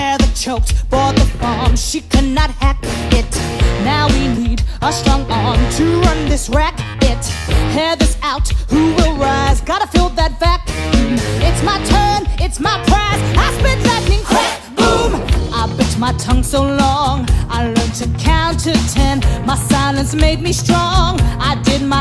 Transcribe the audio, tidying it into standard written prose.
Heather choked, bought the farm, she could not hack it. Now we need a strong arm to run this racket. Heather's out, who will rise? Gotta fill that vacuum. It's my turn, it's my prize. I spit lightning, crack, boom. I bit my tongue so long, I learned to count to 10. My silence made me strong. I did my